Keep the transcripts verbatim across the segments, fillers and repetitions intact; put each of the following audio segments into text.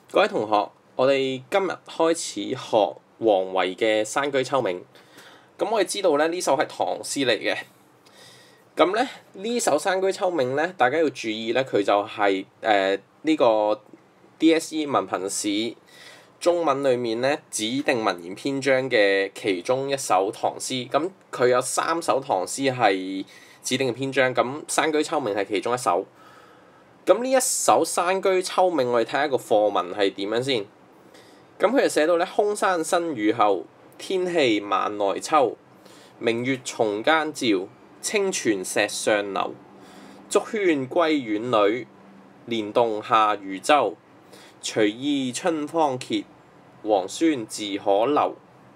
各位同學，我哋今日開始學王維嘅《山居秋暝》。咁我哋知道咧，呢首係唐詩嚟嘅。咁咧呢首《山居秋暝》咧，大家要注意咧，佢就係誒呢個 D S E 文憑試中文裡面咧指定文言篇章嘅其中一首唐詩。咁佢有三首唐詩係指定嘅篇章，咁《山居秋暝》係其中一首。咁呢一首《山居秋暝》，我哋睇下個課文係點樣先。咁佢就寫到咧：空山新雨後，天氣晚來秋。明月松間照，清泉石上流。竹喧歸院裏，蓮動下漁舟。隨意春芳歇，王孫自可留。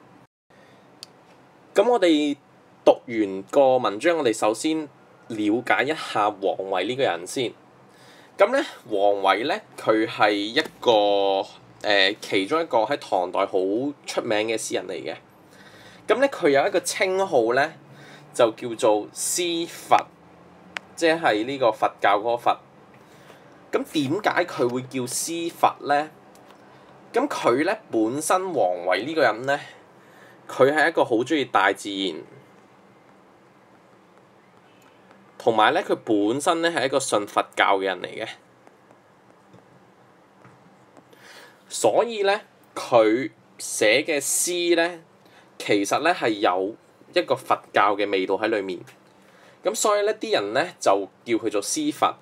咁我哋讀完個文章，我哋首先了解一下王維呢個人先。咁咧，王維咧，佢係一個誒、呃、其中一個喺唐代好出名嘅詩人嚟嘅。咁咧，佢有一個稱號咧，就叫做詩佛，即係呢個佛教嗰個佛。咁點解佢會叫詩佛咧？咁佢咧本身王維呢個人咧，佢係一個好中意大自然。同埋咧，佢本身咧係一個信佛教嘅人嚟嘅，所以咧佢寫嘅詩咧，其實咧係有一個佛教嘅味道喺裡面。咁所以咧，啲人咧就叫佢做詩佛。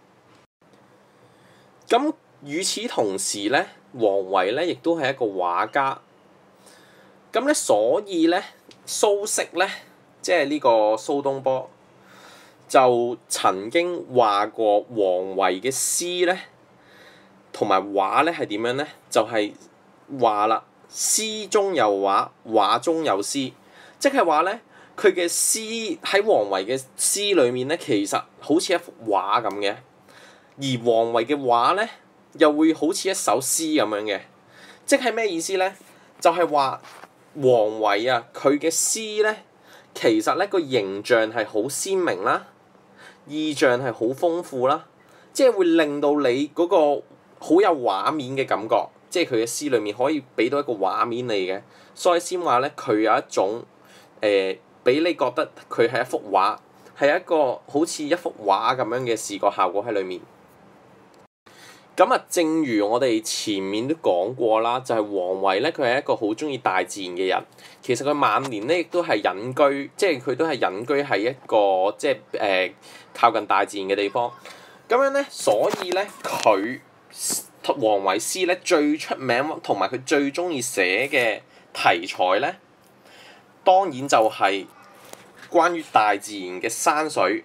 咁與此同時咧，王維咧亦都係一個畫家。咁咧，所以咧，蘇軾咧，即係呢個蘇東坡，就曾經話過王維嘅詩咧，同埋畫咧係點樣咧？就係話啦，詩中有畫，畫中有詩，即係話咧，佢嘅詩喺王維嘅詩裏面咧，其實好似一幅畫咁嘅，而王維嘅畫咧，又會好似一首詩咁樣嘅，即係咩意思咧？就係話王維啊，佢嘅詩咧，其實咧個形象係好鮮明啦。意象係好豐富啦，即係會令到你嗰個好有畫面嘅感覺，即係佢嘅詩裏面可以俾到一個畫面你嘅，所以先話咧佢有一種誒俾、呃、你覺得佢係一幅畫，係一個好似一幅畫咁樣嘅視覺效果喺裏面。咁啊，正如我哋前面都講過啦，就係、是、王維咧，佢係一個好中意大自然嘅人。其實佢晚年咧亦都係隱居，即係佢都係隱居喺一個即係誒、呃、靠近大自然嘅地方。咁樣咧，所以咧佢王維詩咧最出名同埋佢最中意寫嘅題材咧，當然就係關於大自然嘅山水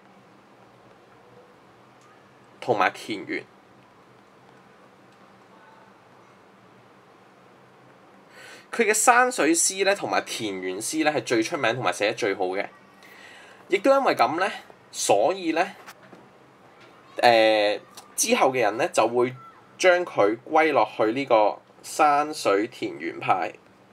同埋田園。佢嘅山水詩咧，同埋田園詩咧，係最出名同埋寫得最好嘅。亦都因為咁咧，所以咧，誒、呃、之後嘅人咧就會將佢歸落去呢個山水田園派。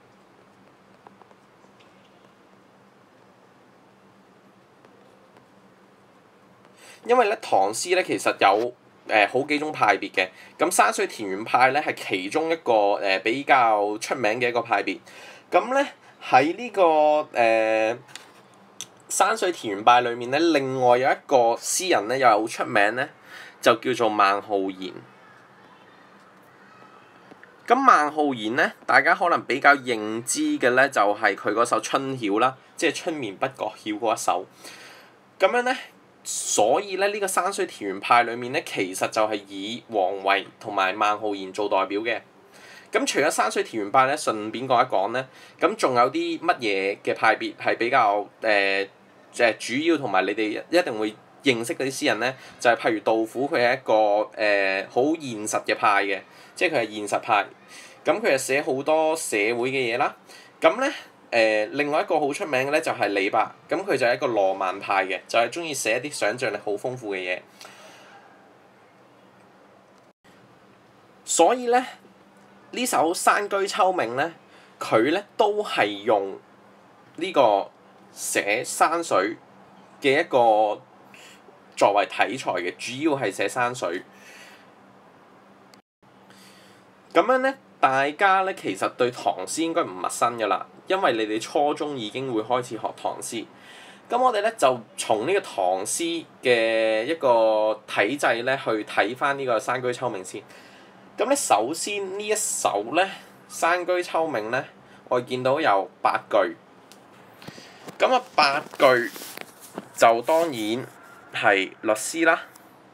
因為咧，唐詩咧其實有誒、呃、好幾種派別嘅，咁山水田園派咧係其中一個誒、呃、比較出名嘅一個派別。咁咧喺呢、這個誒、呃、山水田園派裏面咧，另外有一個詩人咧又係好出名咧，就叫做孟浩然。咁孟浩然咧，大家可能比較認知嘅咧就係佢嗰首《春曉》啦，即係春眠不覺曉嗰一首。咁樣咧。所以咧，呢、這個山水田園派裏面咧，其實就係以王維同埋孟浩然做代表嘅。咁除咗山水田園派咧，順便講一講咧，咁仲有啲乜嘢嘅派別係比較誒即係主要同埋你哋一定會認識嗰啲詩人咧，就係、是、譬如杜甫，佢係一個誒好、呃、現實嘅派嘅，即係佢係現實派。咁佢係寫好多社會嘅嘢啦。咁咧。誒、呃、另外一個好出名嘅咧就係李白，咁佢就係一個浪漫派嘅，就係中意寫一啲想像力好豐富嘅嘢。所以咧，呢首《山居秋暝》咧，佢咧都係用呢個寫山水嘅一個作為題材嘅，主要係寫山水。 咁樣咧，大家咧其實對唐詩應該唔陌生㗎啦，因為你哋初中已經會開始學唐詩。咁我哋咧就從呢個唐詩嘅一個體制咧去睇翻呢個《山居秋暝》先。咁咧首先呢一首咧《山居秋暝》咧，我哋見到有八句。咁啊八句就當然係律詩啦。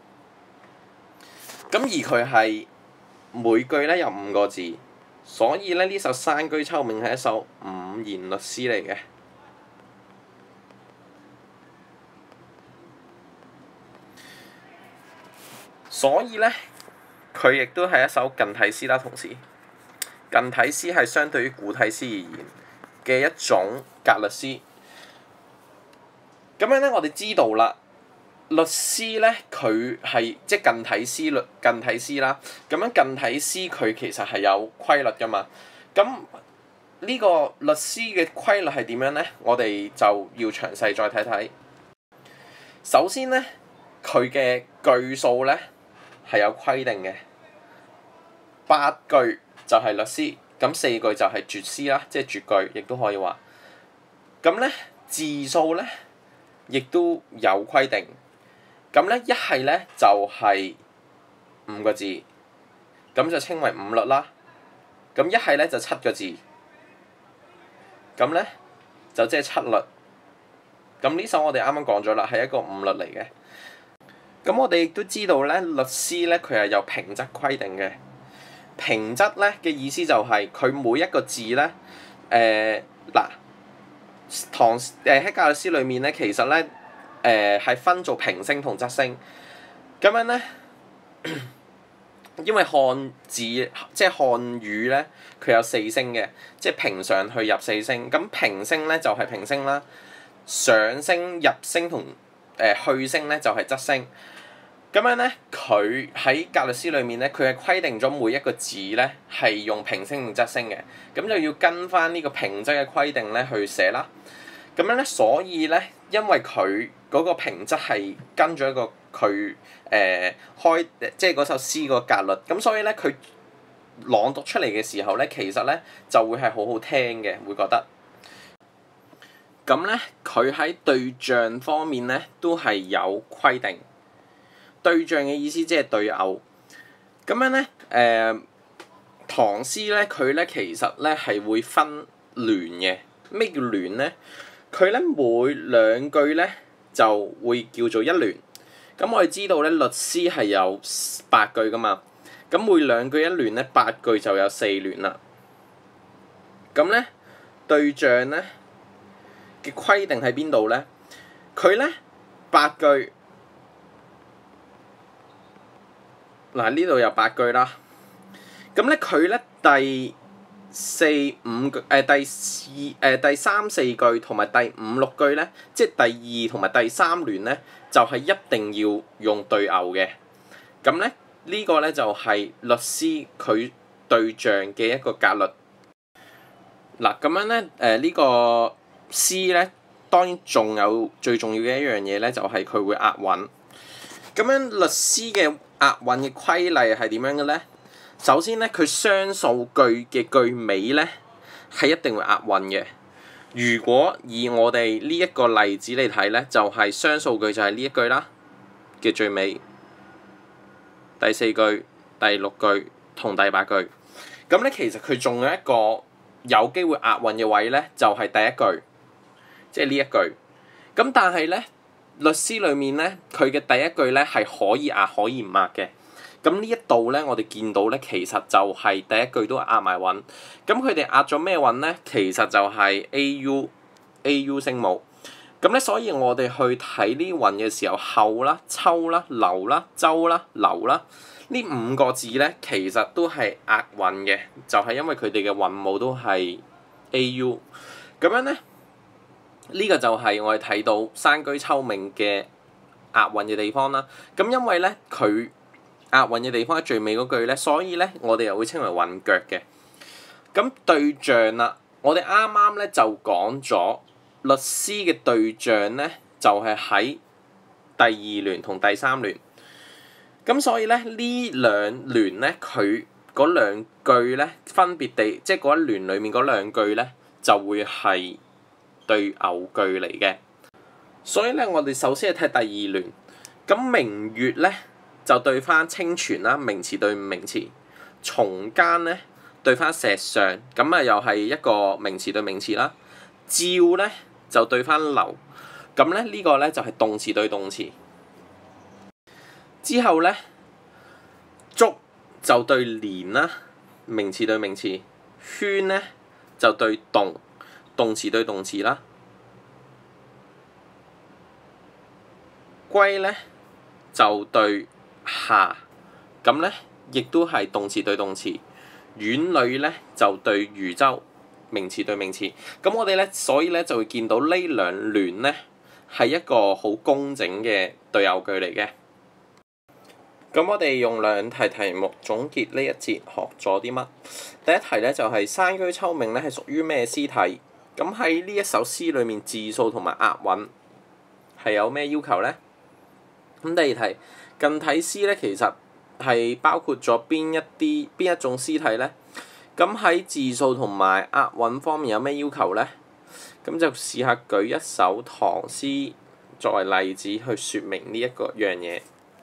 咁而佢係每句咧有五個字，所以咧呢首《山居秋暝》係一首五言律詩嚟嘅。所以咧，佢亦都係一首近體詩啦。同時，近體詩係相對於古體詩而言嘅一種格律詩。咁樣咧，我哋知道啦，律詩咧佢係即係近體詩律近體詩啦。咁樣近體詩佢其實係有規律㗎嘛。咁呢個律詩嘅規律係點樣咧？我哋就要詳細再睇睇。首先咧，佢嘅句數咧係有規定嘅，八句就係律詩，咁四句就係絕詩啦，即係絕句，亦都可以話。咁咧字數咧，亦都有規定。咁咧一係咧就係五個字，咁就稱為五律啦。咁一係咧就七個字，咁咧就即係七律。咁呢首我哋啱啱講咗啦，係一個五律嚟嘅。咁我哋亦都知道咧，律詩咧佢係有平仄規定嘅。平仄咧嘅意思就係佢每一個字咧，誒嗱唐誒喺格律詩裏面咧，其實咧誒係分做平聲同仄聲。咁樣咧，因為漢字即係漢語咧，佢有四聲嘅，即係平上去入四聲。咁平聲咧就係平聲啦，上聲入聲同誒去聲咧就係仄聲。咁樣咧，佢喺格律詩裏面咧，佢係規定咗每一個字咧係用平聲同仄聲嘅，咁就要跟翻呢個平仄嘅規定咧去寫啦。咁樣咧，所以咧，因為佢嗰個平仄係跟咗一個佢誒、呃、開，即係嗰首詩個格律，咁所以咧佢朗讀出嚟嘅時候咧，其實咧就會係好好聽嘅，會覺得。咁咧，佢喺對仗方面咧都係有規定。對仗嘅意思即係對偶。咁樣咧，誒、呃、唐詩咧，佢咧其實咧係會分聯嘅。咩叫聯咧？佢咧每兩句咧就會叫做一聯。咁我哋知道咧，律詩係有八句噶嘛。咁每兩句一聯咧，八句就有四聯啦。咁咧對仗咧嘅規定喺邊度咧？佢咧八句。嗱，呢度有八句啦，咁咧佢咧第四五句誒、呃、第二誒、呃、第三四句同埋第五六句咧，即係第二同埋第三聯咧，就係、是、一定要用對偶嘅。咁咧呢、這個咧就係律詩佢對仗嘅一個格律。嗱，咁樣咧誒呢、呃這個詩咧，當然仲有最重要嘅一樣嘢咧，就係、是、佢會押韻。咁樣律詩嘅押韻嘅規例係點樣嘅咧？首先咧，佢雙數句嘅句尾咧係一定會押韻嘅。如果以我哋呢一個例子嚟睇咧，就係、是、雙數句就係呢一句啦嘅最尾，第四句、第六句同第八句。咁咧其實佢仲有一個有機會押韻嘅位咧，就係、是、第一句，即係呢一句。咁但係咧，律詩裏面咧，佢嘅第一句咧係可以押可以唔押嘅。咁呢一度咧，我哋見到咧，其實就係第一句都押埋韻。咁佢哋押咗咩韻咧？其實就係 A U A U 聲母。咁咧，所以我哋去睇呢韻嘅時候，後啦、秋啦、流啦、周啦、流啦，呢五個字咧，其實都係押韻嘅，就係、是、因為佢哋嘅韻母都係 A U。咁樣咧。呢個就係我哋睇到《山居秋暝》嘅押韻嘅地方啦。咁因為咧佢押韻嘅地方喺最尾嗰句咧，所以咧我哋又會稱為韻腳嘅。咁對仗啦，我哋啱啱咧就講咗律詩嘅對仗咧，就係、是、喺第二聯同第三聯。咁所以咧呢兩聯咧佢嗰嗰兩句咧分別地，即係嗰一聯裡面嗰兩句咧就會係對偶句嚟嘅。所以咧，我哋首先係睇第二聯。咁明月咧就對翻清泉啦，名詞對名詞。松間咧對翻石上，咁啊又係一個名詞對名詞啦。照咧就對翻流，咁咧呢個咧就係動詞對動詞。之後咧，竹就對蓮啦，名詞對名詞。圈咧就對動，動詞對動詞啦。龜咧就對下，咁咧亦都係動詞對動詞。院裏咧就對漁舟，名詞對名詞。咁我哋咧，所以咧就會見到呢兩聯咧係一個好工整嘅對偶句嚟嘅。咁我哋用兩題題目總結呢一節學咗啲乜？第一題咧就係、是、山居秋暝咧係屬於咩詩體？咁喺呢一首詩裏面字數同埋押韻係有咩要求咧？咁第二題近體詩咧其實係包括咗邊一啲邊一種詩體咧？咁喺字數同埋押韻方面有咩要求咧？咁就試下舉一首唐詩作為例子去説明呢一個樣嘢。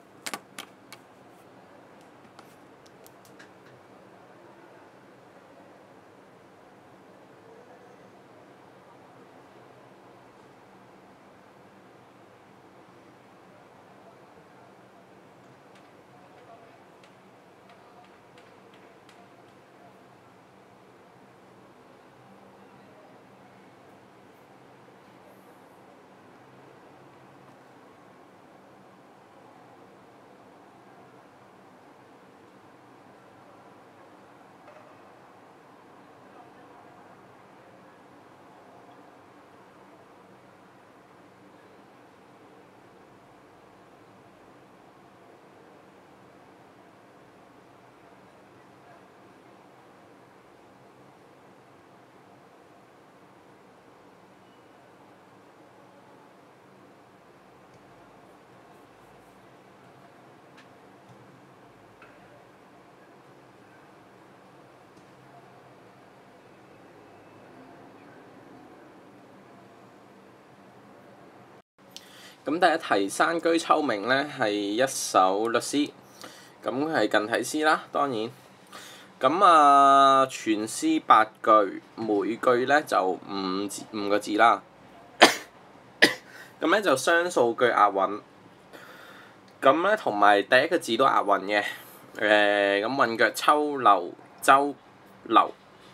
咁第一題山居秋暝咧係一首律詩，咁係近體詩啦，當然。咁啊，全詩八句，每句咧就五字五個字啦。咁咧就雙數句押韻。咁咧同埋第一個字都押韻嘅。誒、呃，咁韻腳秋流舟流。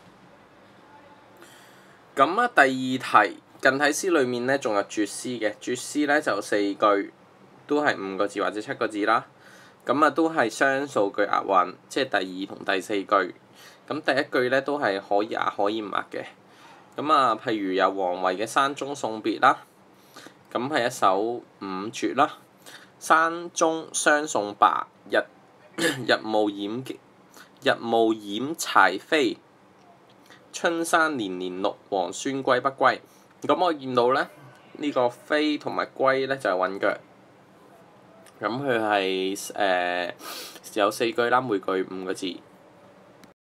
咁啊，第二題。近體詩裏面咧，仲有絕詩嘅，絕詩咧就四句，都係五個字或者七個字啦。咁啊，都係雙數句押韻，即係第二同第四句。咁第一句咧都係可以押可以唔押嘅。咁啊，譬如有王維嘅《山中送別》啦，咁係一首五絕啦。山中相送罷，日日暮掩日暮掩柴扉，春山年年綠，王孫歸不歸。咁我見到咧，呢、呢個飛同埋歸咧就係韻腳。咁佢係誒有四句啦，每句五個字。